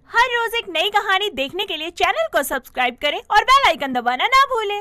हर रोज एक नई कहानी देखने के लिए चैनल को सब्सक्राइब करें और बेल आइकन दबाना ना भूलें।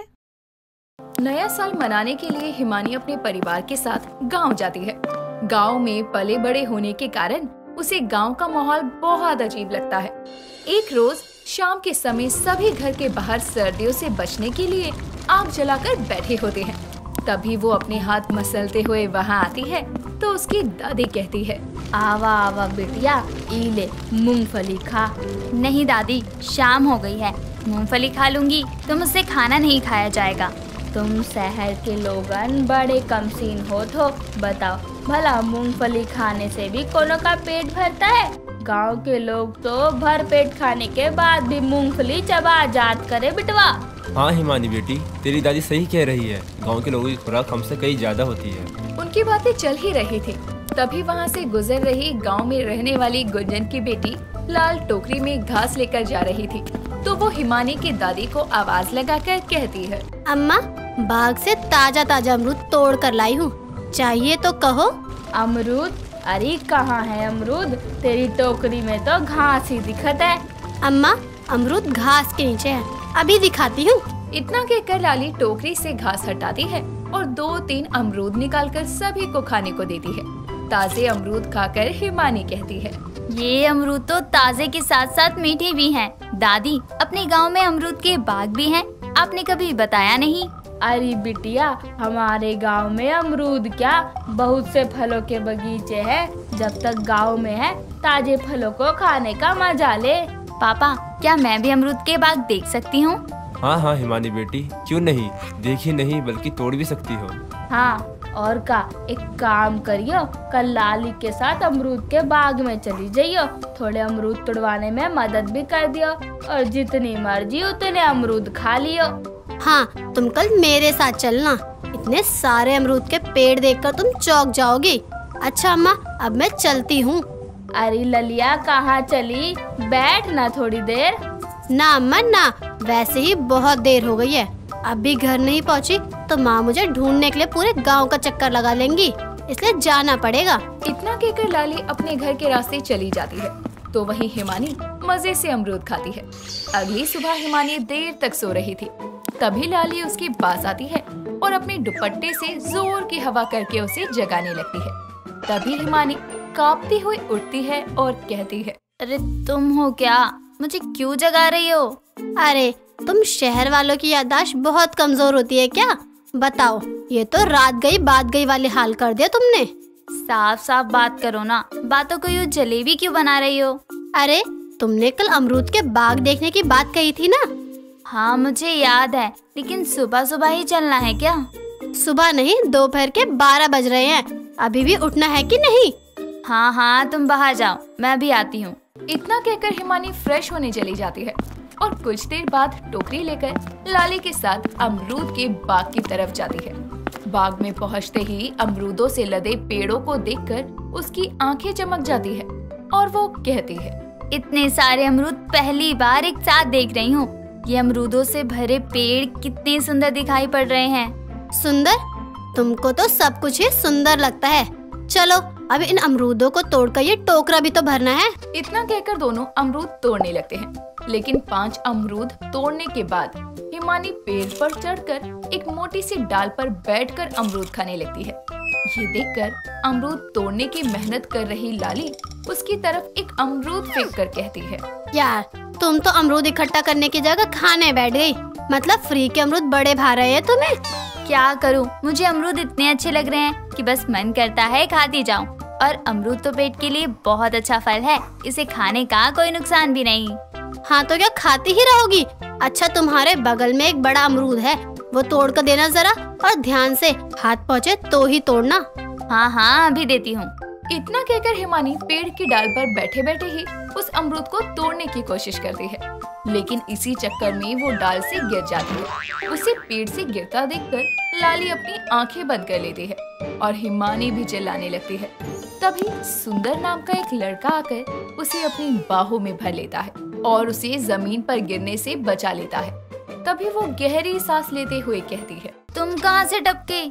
नया साल मनाने के लिए हिमानी अपने परिवार के साथ गांव जाती है। गांव में पले बड़े होने के कारण उसे गांव का माहौल बहुत अजीब लगता है। एक रोज शाम के समय सभी घर के बाहर सर्दियों से बचने के लिए आग जलाकर बैठे होते हैं। तभी वो अपने हाथ मसलते हुए वहाँ आती है तो उसकी दादी कहती है, आवा आवा बिटिया, ई ले मूंगफली खा। नहीं दादी, शाम हो गई है, मूंगफली खा लूंगी तो मुझसे खाना नहीं खाया जाएगा। तुम शहर के लोगन बड़े कमसीन हो तो बताओ भला मूंगफली खाने से भी कोनो का पेट भरता है? गांव के लोग तो भर पेट खाने के बाद भी मूंगफली चबा जात करे बिटवा। हाँ हिमानी बेटी, तेरी दादी सही कह रही है। गांव के लोगों की खुराक हमसे कई ज्यादा होती है। उनकी बातें चल ही रही थी, तभी वहाँ से गुजर रही गांव में रहने वाली गुंजन की बेटी लाल टोकरी में घास लेकर जा रही थी। तो वो हिमानी की दादी को आवाज लगाकर कहती है, अम्मा, बाग से ताजा ताजा अमरूद तोड़ कर लाई हूँ, चाहिए तो कहो। अमरूद? अरे कहाँ है अमरूद? तेरी टोकरी में तो घास ही दिखत है। अम्मा, अमरूद घास के नीचे है, अभी दिखाती हूँ। इतना कहकर लाली टोकरी से घास हटाती है और 2-3 अमरूद निकालकर सभी को खाने को देती है। ताजे अमरूद खाकर हिमानी कहती है, ये अमरूद तो ताजे के साथ साथ मीठे भी हैं। दादी, अपने गांव में अमरूद के बाग भी हैं, आपने कभी बताया नहीं। अरे बिटिया, हमारे गांव में अमरूद क्या, बहुत से फलों के बगीचे हैं। जब तक गांव में है ताजे फलों को खाने का मजा ले। पापा, क्या मैं भी अमरूद के बाग देख सकती हूँ? हाँ हाँ हिमानी बेटी, क्यों नहीं, देखी नहीं बल्कि तोड़ भी सकती हो। हाँ, और का एक काम करियो, कल लाली के साथ अमरूद के बाग में चली जाइयो, थोड़े अमरूद तोड़वाने में मदद भी कर दियो और जितनी मर्जी उतने अमरूद खा लियो। हाँ, तुम कल मेरे साथ चलना, इतने सारे अमरूद के पेड़ देखकर तुम चौंक जाओगी। अच्छा अम्मा, अब मैं चलती हूँ। अरे ललिया, कहाँ चली? बैठ ना थोड़ी देर। ना अम्मा ना, वैसे ही बहुत देर हो गई है, अभी घर नहीं पहुँची तो माँ मुझे ढूंढने के लिए पूरे गांव का चक्कर लगा लेंगी, इसलिए जाना पड़ेगा। इतना कहकर लाली अपने घर के रास्ते चली जाती है। तो वहीं हिमानी मजे से अमरूद खाती है। अगली सुबह हिमानी देर तक सो रही थी, तभी लाली उसके पास आती है और अपने दुपट्टे से जोर की हवा करके उसे जगाने लगती है। तभी हिमानी कांपती हुई उठती है और कहती है, अरे तुम हो क्या? मुझे क्यों जगा रही हो? अरे तुम शहर वालों की याददाश्त बहुत कमजोर होती है क्या? बताओ, ये तो रात गई बात गई वाले हाल कर दिया तुमने। साफ साफ बात करो ना, बातों को यूँ जलेबी क्यों बना रही हो? अरे तुमने कल अमरूद के बाग देखने की बात कही थी ना? हाँ मुझे याद है, लेकिन सुबह सुबह ही चलना है क्या? सुबह नहीं, दोपहर के 12 बज रहे हैं, अभी भी उठना है कि नहीं? हाँ हाँ, तुम बाहर जाओ, मैं भी आती हूँ। इतना कहकर हिमानी फ्रेश होने चली जाती है और कुछ देर बाद टोकरी लेकर लाली के साथ अमरूद के बाग की तरफ जाती है। बाग में पहुंचते ही अमरूदों से लदे पेड़ों को देखकर उसकी आंखें चमक जाती है और वो कहती है, इतने सारे अमरूद पहली बार एक साथ देख रही हूँ। ये अमरूदों से भरे पेड़ कितने सुंदर दिखाई पड़ रहे हैं। सुंदर? तुमको तो सब कुछ ही सुंदर लगता है। चलो अब इन अमरूदों को तोड़कर ये टोकरा भी तो भरना है। इतना कहकर दोनों अमरूद तोड़ने लगते हैं, लेकिन 5 अमरूद तोड़ने के बाद हिमानी पेड़ पर चढ़कर एक मोटी सी डाल पर बैठकर अमरूद खाने लगती है। ये देखकर अमरूद तोड़ने की मेहनत कर रही लाली उसकी तरफ एक अमरूद फेंक कर कहती है, यार तुम तो अमरूद इकट्ठा करने की जगह खाने बैठ गई, मतलब फ्री के अमरूद बड़े भा रहे हैं तुम्हें। क्या करूं, मुझे अमरूद इतने अच्छे लग रहे हैं कि बस मन करता है खाती जाऊं। और अमरूद तो पेट के लिए बहुत अच्छा फल है, इसे खाने का कोई नुकसान भी नहीं। हाँ तो क्या खाती ही रहोगी? अच्छा, तुम्हारे बगल में एक बड़ा अमरूद है, वो तोड़ कर देना जरा, और ध्यान से, हाथ पहुँचे तो ही तोड़ना। हाँ हाँ, अभी देती हूँ। इतना कहकर हिमानी पेड़ की डाल पर बैठे बैठे ही उस अमरूद को तोड़ने की कोशिश करती है, लेकिन इसी चक्कर में वो डाल से गिर जाती है। उसे पेड़ से गिरता देखकर लाली अपनी आंखें बंद कर लेती है और हिमानी भी चिल्लाने लगती है। तभी सुंदर नाम का एक लड़का आकर उसे अपनी बाहों में भर लेता है और उसे जमीन पर गिरने से बचा लेता है। तभी वो गहरी सांस लेते हुए कहती है, तुम कहाँ से टपके?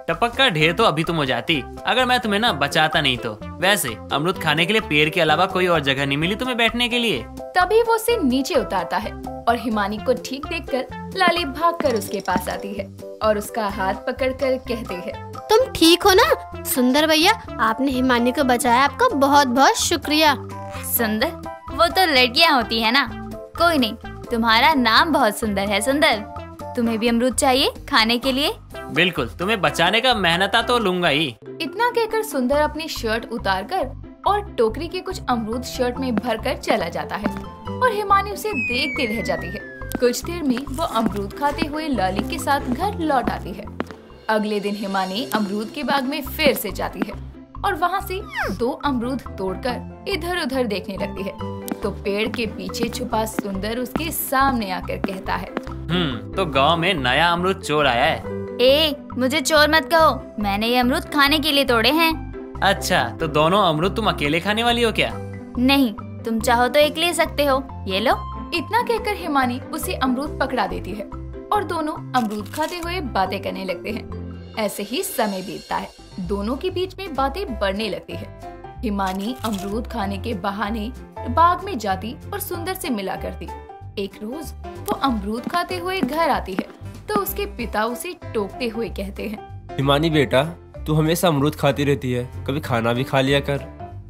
टपक का ढेर तो अभी तुम हो जाती अगर मैं तुम्हें ना बचाता नहीं तो। वैसे अमरूद खाने के लिए पेड़ के अलावा कोई और जगह नहीं मिली तुम्हें बैठने के लिए। तभी वो उसे नीचे उतारता है और हिमानी को ठीक देखकर लाली भागकर उसके पास आती है और उसका हाथ पकड़कर कहती है, तुम ठीक हो ना? सुंदर भैया, आपने हिमानी को बचाया, आपका बहुत बहुत शुक्रिया। सुंदर, वो तो लड़कियां होती है ना। कोई नहीं, तुम्हारा नाम बहुत सुंदर है सुंदर। तुम्हें भी अमरूद चाहिए खाने के लिए? बिल्कुल, तुम्हें बचाने का मेहनता तो लूंगा ही। इतना कहकर सुंदर अपनी शर्ट उतारकर और टोकरी के कुछ अमरूद शर्ट में भरकर चला जाता है और हिमानी उसे देखती रह जाती है। कुछ देर में वो अमरूद खाते हुए लाली के साथ घर लौट आती है। अगले दिन हिमानी अमरूद के बाग में फिर से जाती है और वहाँ से 2 अमरूद तोड़कर इधर उधर देखने लगती है तो पेड़ के पीछे छुपा सुंदर उसके सामने आकर कहता है, तो गांव में नया अमरूद चोर आया है। मुझे चोर मत कहो, मैंने ये अमरूद खाने के लिए तोड़े हैं। अच्छा, तो दोनों अमरूद तुम अकेले खाने वाली हो क्या? नहीं, तुम चाहो तो एक ले सकते हो, ये लो। इतना कहकर हिमानी उसे अमरूद पकड़ा देती है और दोनों अमरूद खाते हुए बातें करने लगते हैं। ऐसे ही समय बीतता है, दोनों के बीच में बातें बढ़ने लगती है। हिमानी अमरूद खाने के बहाने बाग में जाती और सुंदर से मिला करती। एक रोज वो अमरूद खाते हुए घर आती है तो उसके पिता उसे टोकते हुए कहते हैं, हिमानी बेटा, तू हमेशा अमरूद खाती रहती है, कभी खाना भी खा लिया कर।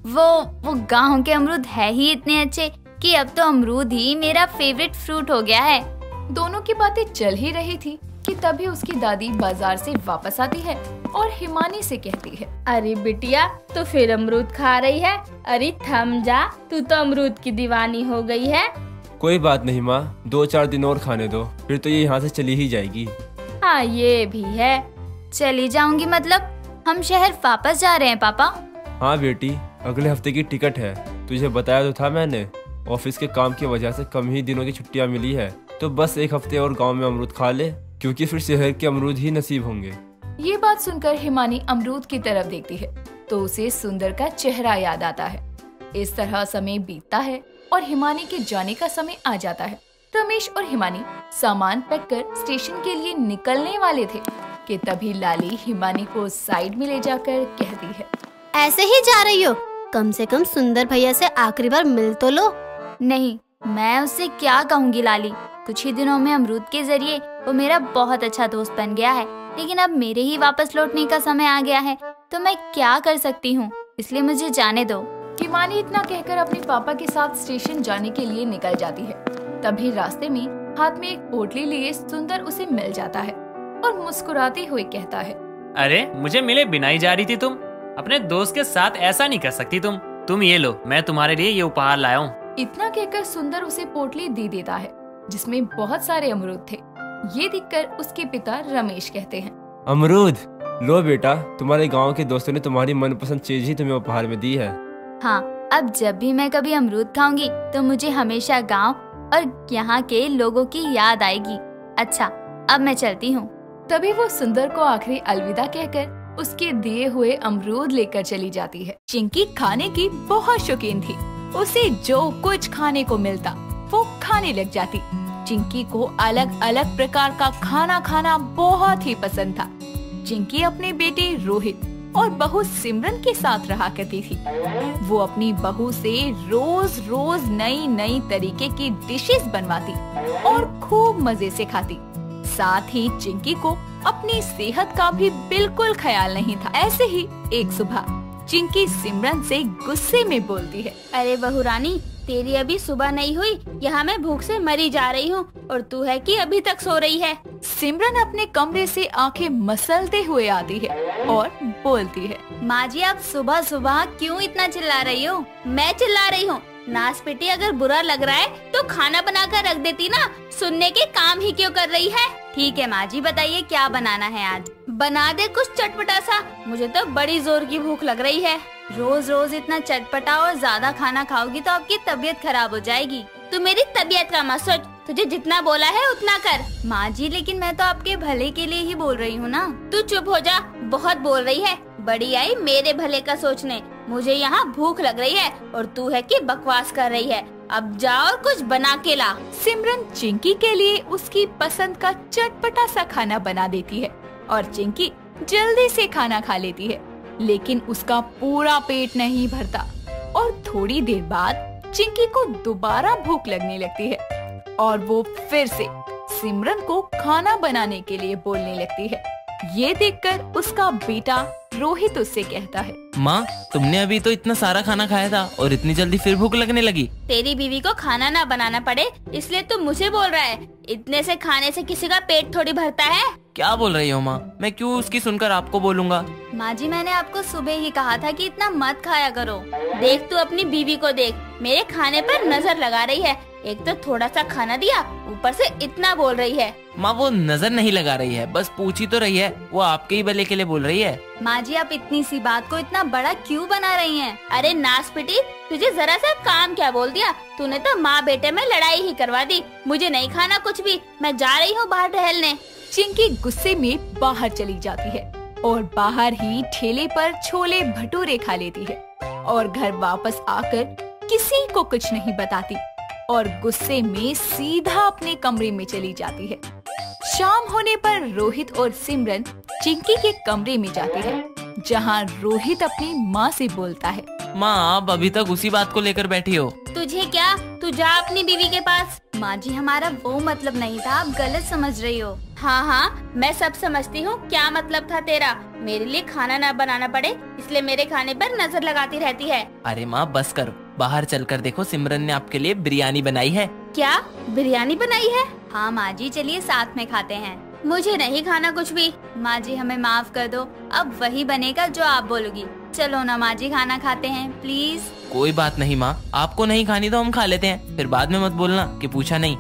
वो गाँव के अमरूद है ही इतने अच्छे कि अब तो अमरूद ही मेरा फेवरेट फ्रूट हो गया है। दोनों की बातें चल ही रही थी कि तभी उसकी दादी बाजार से वापस आती है और हिमानी से कहती है, अरे बिटिया, तो फिर अमरूद खा रही है? अरे थम जा, तू तो अमरूद की दीवानी हो गई है। कोई बात नहीं माँ, 2-4 दिन और खाने दो, फिर तो ये यहाँ से चली ही जाएगी। हाँ, ये भी है। चली जाऊंगी मतलब? हम शहर वापस जा रहे हैं पापा। हाँ बेटी, अगले हफ्ते की टिकट है, तुझे बताया तो था मैंने। ऑफिस के काम की वजह से कम ही दिनों की छुट्टियाँ मिली है, तो बस 1 हफ्ते और गांव में अमरूद खा ले, क्योंकि फिर शहर के अमरूद ही नसीब होंगे। ये बात सुनकर हिमानी अमरूद की तरफ देखती है तो उसे सुंदर का चेहरा याद आता है। इस तरह समय बीतता है और हिमानी के जाने का समय आ जाता है। रमेश और हिमानी सामान पैक कर स्टेशन के लिए निकलने वाले थे कि तभी लाली हिमानी को साइड में ले जाकर कहती है, ऐसे ही जा रही हो? कम से कम सुंदर भैया से आखिरी बार मिल तो लो। नहीं, मैं उससे क्या कहूँगी लाली। कुछ ही दिनों में अमरूद के जरिए वो मेरा बहुत अच्छा दोस्त बन गया है, लेकिन अब मेरे ही वापस लौटने का समय आ गया है, तो मैं क्या कर सकती हूँ, इसलिए मुझे जाने दो। हिमानी इतना कहकर अपने पापा के साथ स्टेशन जाने के लिए निकल जाती है। तभी रास्ते में हाथ में एक पोटली लिए सुंदर उसे मिल जाता है और मुस्कुराते हुए कहता है, अरे मुझे मिले बिना ही जा रही थी तुम? अपने दोस्त के साथ ऐसा नहीं कर सकती तुम ये लो, मैं तुम्हारे लिए ये उपहार लाया हूँ। इतना कहकर सुंदर उसे पोटली दे देता है जिसमें बहुत सारे अमरूद थे। ये देखकर उसके पिता रमेश कहते हैं, अमरूद लो बेटा, तुम्हारे गांव के दोस्तों ने तुम्हारी मनपसंद चीज ही तुम्हें उपहार में दी है। हाँ, अब जब भी मैं कभी अमरूद खाऊंगी तो मुझे हमेशा गांव और यहाँ के लोगों की याद आएगी। अच्छा, अब मैं चलती हूँ। तभी वो सुंदर को आखिरी अलविदा कहकर उसके दिए हुए अमरूद लेकर चली जाती है। चिंकी खाने की बहुत शौकीन थी। उसे जो कुछ खाने को मिलता वो खाने लग जाती। चिंकी को अलग अलग प्रकार का खाना खाना बहुत ही पसंद था। चिंकी अपने बेटे रोहित और बहू सिमरन के साथ रहा करती थी। वो अपनी बहू से रोज रोज नई नई तरीके की डिशेस बनवाती और खूब मजे से खाती। साथ ही चिंकी को अपनी सेहत का भी बिल्कुल ख्याल नहीं था। ऐसे ही एक सुबह चिंकी सिमरन से गुस्से में बोलती है, अरे बहू रानी, तेरी अभी सुबह नहीं हुई, यहाँ मैं भूख से मरी जा रही हूँ और तू है कि अभी तक सो रही है। सिमरन अपने कमरे से आंखें मसलते हुए आती है और बोलती है, माँ जी, आप सुबह सुबह क्यों इतना चिल्ला रही हो? मैं चिल्ला रही हूँ? नाश बेटी, अगर बुरा लग रहा है तो खाना बनाकर रख देती ना, सुनने के काम ही क्यों कर रही है? ठीक है माँ जी, बताइए क्या बनाना है आज? बना दे कुछ चटपटा सा, मुझे तो बड़ी जोर की भूख लग रही है। रोज रोज इतना चटपटा और ज्यादा खाना खाओगी तो आपकी तबीयत खराब हो जाएगी। तू मेरी तबीयत का मत सोच, तुझे जितना बोला है उतना कर। माँ जी, लेकिन मैं तो आपके भले के लिए ही बोल रही हूँ ना। तू चुप हो जा, बहुत बोल रही है। बड़ी आई मेरे भले का सोचने। मुझे यहाँ भूख लग रही है और तू है कि बकवास कर रही है। अब जा और कुछ बना के ला। सिमरन चिंकी के लिए उसकी पसंद का चटपटा सा खाना बना देती है और चिंकी जल्दी से खाना खा लेती है, लेकिन उसका पूरा पेट नहीं भरता और थोड़ी देर बाद चिंकी को दोबारा भूख लगने लगती है और वो फिर से सिमरन को खाना बनाने के लिए बोलने लगती है। ये देखकर उसका बेटा रोहित उससे कहता है, माँ तुमने अभी तो इतना सारा खाना खाया था और इतनी जल्दी फिर भूख लगने लगी। तेरी बीवी को खाना ना बनाना पड़े इसलिए तू मुझे बोल रहा है। इतने से खाने से किसी का पेट थोड़ी भरता है। क्या बोल रही हो माँ? मैं क्यों उसकी सुनकर आपको बोलूँगा? माँ जी मैंने आपको सुबह ही कहा था कि इतना मत खाया करो। देख तू अपनी बीवी को देख, मेरे खाने पर नजर लगा रही है। एक तो थोड़ा सा खाना दिया, ऊपर से इतना बोल रही है। माँ वो नजर नहीं लगा रही है, बस पूछ ही तो रही है। वो आपके ही भले के लिए बोल रही है। माँ जी आप इतनी सी बात को इतना बड़ा क्यों बना रही हैं? अरे नासपिटी, तुझे जरा सा काम क्या बोल दिया? तूने तो माँ बेटे में लड़ाई ही करवा दी। मुझे नहीं खाना कुछ भी, मैं जा रही हूँ बाहर टहलने। चिंकी गुस्से में बाहर चली जाती है और बाहर ही ठेले पर छोले भटूरे खा लेती है और घर वापस आकर किसी को कुछ नहीं बताती और गुस्से में सीधा अपने कमरे में चली जाती है। शाम होने पर रोहित और सिमरन चिंकी के कमरे में जाते हैं, जहां रोहित अपनी माँ से बोलता है, माँ आप अभी तक उसी बात को लेकर बैठी हो। तुझे क्या, तू जा अपनी बीवी के पास। माँ जी हमारा वो मतलब नहीं था, आप गलत समझ रही हो। हाँ हाँ मैं सब समझती हूँ। क्या मतलब था तेरा? मेरे लिए खाना ना बनाना पड़े इसलिए मेरे खाने पर नजर लगाती रहती है। अरे माँ बस करो, बाहर चलकर देखो सिमरन ने आपके लिए बिरयानी बनाई है। क्या बिरयानी बनाई है? हाँ माँ जी चलिए साथ में खाते हैं। मुझे नहीं खाना कुछ भी। माँ जी हमें माफ कर दो, अब वही बनेगा जो आप बोलोगी। चलो ना माँ जी खाना खाते हैं प्लीज। कोई बात नहीं माँ, आपको नहीं खानी तो हम खा लेते हैं, फिर बाद में मत बोलना कि पूछा नहीं।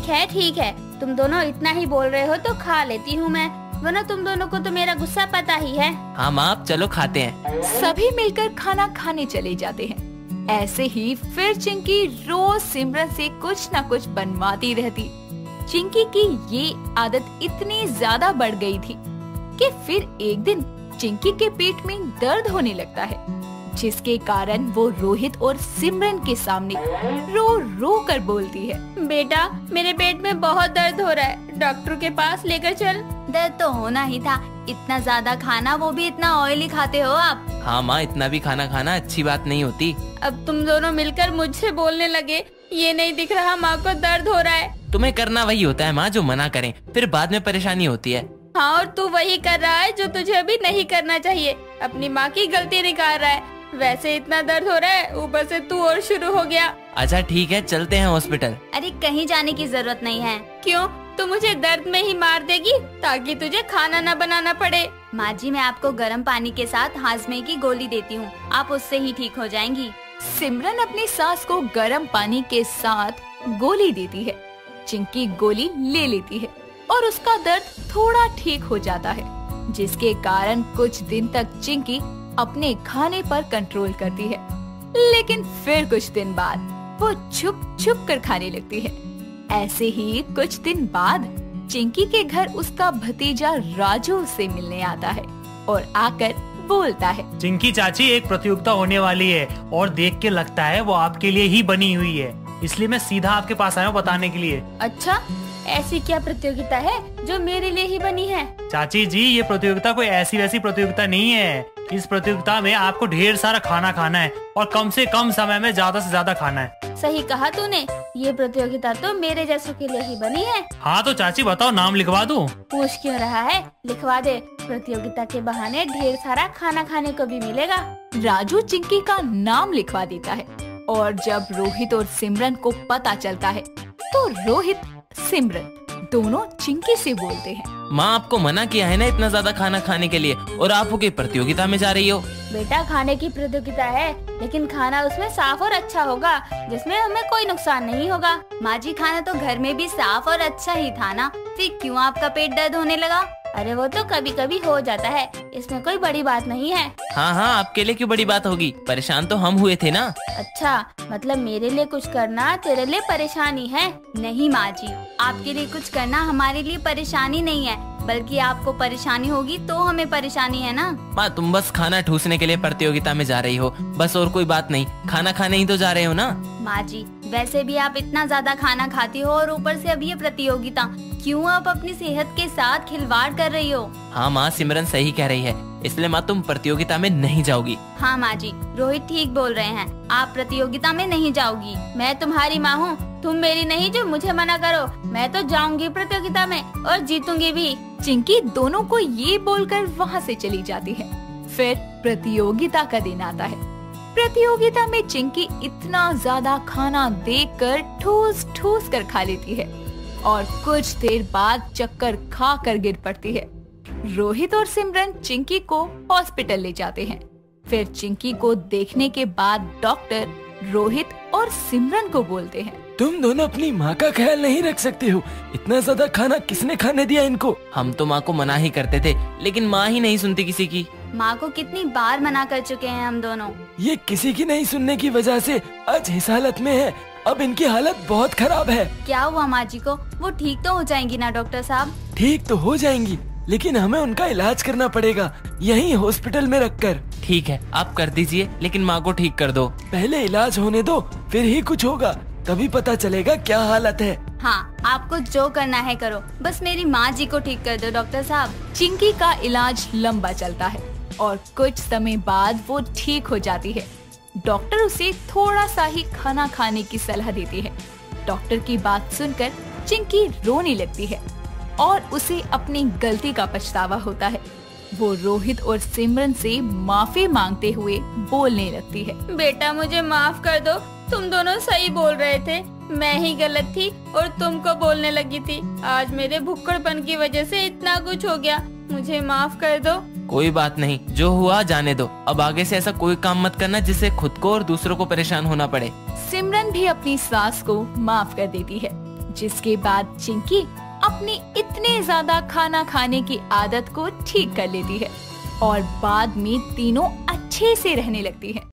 ठीक है, तुम दोनों इतना ही बोल रहे हो तो खा लेती हूँ मैं, वरना तुम दोनों को तो मेरा गुस्सा पता ही है। हाँ माँ आप चलो खाते हैं। सभी मिलकर खाना खाने चले जाते हैं। ऐसे ही फिर चिंकी रोज सिमरन से कुछ न कुछ बनवाती रहती। चिंकी की ये आदत इतनी ज्यादा बढ़ गई थी कि फिर एक दिन चिंकी के पेट में दर्द होने लगता है, जिसके कारण वो रोहित और सिमरन के सामने रो रो कर बोलती है, बेटा मेरे पेट में बहुत दर्द हो रहा है, डॉक्टर के पास लेकर चल। दर्द तो होना ही था, इतना ज्यादा खाना, वो भी इतना ऑयली खाते हो आप। हाँ माँ इतना भी खाना खाना अच्छी बात नहीं होती। अब तुम दोनों मिलकर मुझसे बोलने लगे। ये नहीं दिख रहा माँ को दर्द हो रहा है? तुम्हें करना वही होता है माँ जो मना करें, फिर बाद में परेशानी होती है। हाँ और तू वही कर रहा है जो तुझे अभी नहीं करना चाहिए, अपनी माँ की गलती निकाल रहा है। वैसे इतना दर्द हो रहा है, ऊपर से तू और शुरू हो गया। अच्छा ठीक है चलते हैं हॉस्पिटल। अरे कहीं जाने की जरूरत नहीं है। क्यों? तू मुझे दर्द में ही मार देगी ताकि तुझे खाना न बनाना पड़े। माँ जी मैं आपको गर्म पानी के साथ हाजमे की गोली देती हूँ, आप उससे ही ठीक हो जाएंगी। सिमरन अपनी सास को गर्म पानी के साथ गोली देती है। चिंकी गोली ले लेती है और उसका दर्द थोड़ा ठीक हो जाता है, जिसके कारण कुछ दिन तक चिंकी अपने खाने पर कंट्रोल करती है। लेकिन फिर कुछ दिन बाद वो छुप छुप कर खाने लगती है। ऐसे ही कुछ दिन बाद चिंकी के घर उसका भतीजा राजू से मिलने आता है और आकर बोलता है, चिंकी चाची एक प्रतियोगिता होने वाली है और देख के लगता है वो आपके लिए ही बनी हुई है, इसलिए मैं सीधा आपके पास आया हूँ बताने के लिए। अच्छा ऐसी क्या प्रतियोगिता है जो मेरे लिए ही बनी है? चाची जी ये प्रतियोगिता कोई ऐसी वैसी प्रतियोगिता नहीं है। इस प्रतियोगिता में आपको ढेर सारा खाना खाना है और कम से कम समय में ज्यादा से ज्यादा खाना है। सही कहा तूने, ये प्रतियोगिता तो मेरे जैसों के लिए ही बनी है। हाँ तो चाची बताओ नाम लिखवा दूं? पूछ क्यों रहा है, लिखवा दे। प्रतियोगिता के बहाने ढेर सारा खाना खाने को भी मिलेगा। राजू चिंकी का नाम लिखवा देता है और जब रोहित और सिमरन को पता चलता है तो रोहित सिमरन दोनों चिंकी से बोलते हैं, माँ आपको मना किया है ना इतना ज्यादा खाना खाने के लिए और आप होके प्रतियोगिता में जा रही हो। बेटा खाने की प्रतियोगिता है लेकिन खाना उसमें साफ और अच्छा होगा जिसमें हमें कोई नुकसान नहीं होगा। माँ जी खाना तो घर में भी साफ और अच्छा ही था ना, फिर क्यों आपका पेट दर्द होने लगा? अरे वो तो कभी कभी हो जाता है, इसमें कोई बड़ी बात नहीं है। हाँ हाँ आपके लिए क्यों बड़ी बात होगी, परेशान तो हम हुए थे ना। अच्छा मतलब मेरे लिए कुछ करना तेरे लिए परेशानी है? नहीं माँ जी, आपके लिए कुछ करना हमारे लिए परेशानी नहीं है, बल्कि आपको परेशानी होगी तो हमें परेशानी है ना। माँ तुम बस खाना ठूसने के लिए प्रतियोगिता में जा रही हो, बस और कोई बात नहीं, खाना खाने ही तो जा रहे हो ना। माँ जी वैसे भी आप इतना ज्यादा खाना खाती हो और ऊपर से अब ये प्रतियोगिता, क्यों आप अपनी सेहत के साथ खिलवाड़ कर रही हो? हाँ माँ, सिमरन सही कह रही है, इसलिए माँ तुम प्रतियोगिता में नहीं जाओगी। हाँ माँ जी, रोहित ठीक बोल रहे हैं, आप प्रतियोगिता में नहीं जाओगी। मैं तुम्हारी माँ हूँ, तुम मेरी नहीं जो मुझे मना करो। मैं तो जाऊंगी प्रतियोगिता में और जीतूंगी भी। चिंकी दोनों को ये बोलकर वहाँ से चली जाती है। फिर प्रतियोगिता का दिन आता है। प्रतियोगिता में चिंकी इतना ज्यादा खाना देखकर ठूस ठूस कर खा लेती है और कुछ देर बाद चक्कर खा कर गिर पड़ती है। रोहित और सिमरन चिंकी को हॉस्पिटल ले जाते हैं। फिर चिंकी को देखने के बाद डॉक्टर रोहित और सिमरन को बोलते हैं, तुम दोनों अपनी माँ का ख्याल नहीं रख सकते हो। इतना ज्यादा खाना किसने खाने दिया इनको? हम तो माँ को मना ही करते थे, लेकिन माँ ही नहीं सुनती किसी की। माँ को कितनी बार मना कर चुके हैं हम दोनों। ये किसी की नहीं सुनने की वजह से आज इस हालत में है। अब इनकी हालत बहुत खराब है। क्या हुआ माँ जी को? वो ठीक तो हो जाएंगी ना डॉक्टर साहब? ठीक तो हो जाएंगी, लेकिन हमें उनका इलाज करना पड़ेगा, यहीं हॉस्पिटल में रखकर। ठीक है, आप कर दीजिए, लेकिन माँ को ठीक कर दो। पहले इलाज होने दो, फिर ही कुछ होगा, तभी पता चलेगा क्या हालत है। हाँ, आपको जो करना है करो, बस मेरी माँ जी को ठीक कर दो डॉक्टर साहब। चिंकी का इलाज लंबा चलता है और कुछ समय बाद वो ठीक हो जाती है। डॉक्टर उसे थोड़ा सा ही खाना खाने की सलाह देती है। डॉक्टर की बात सुनकर चिंकी रोने लगती है और उसे अपनी गलती का पछतावा होता है। वो रोहित और सिमरन से माफी मांगते हुए बोलने लगती है, बेटा मुझे माफ कर दो, तुम दोनों सही बोल रहे थे, मैं ही गलत थी और तुमको बोलने लगी थी। आज मेरे भुक्कड़पन की वजह से इतना कुछ हो गया, मुझे माफ कर दो। कोई बात नहीं, जो हुआ जाने दो। अब आगे से ऐसा कोई काम मत करना जिससे खुद को और दूसरों को परेशान होना पड़े। सिमरन भी अपनी सास को माफ कर देती है, जिसके बाद चिंकी अपनी इतने ज्यादा खाना खाने की आदत को ठीक कर लेती है और बाद में तीनों अच्छे से रहने लगती है।